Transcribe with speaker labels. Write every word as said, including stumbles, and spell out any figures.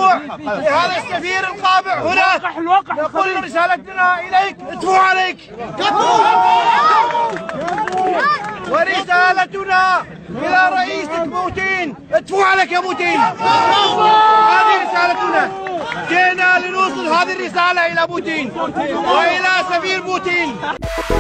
Speaker 1: الموضوع لهذا السفير القابع هنا نقول رسالتنا إليك اتفوا عليك ورسالتنا إلى رئيسك بوتين اتفوا عليك يا بوتين. هذه رسالتنا، جئنا لنوصل هذه الرسالة إلى بوتين وإلى سفير بوتين.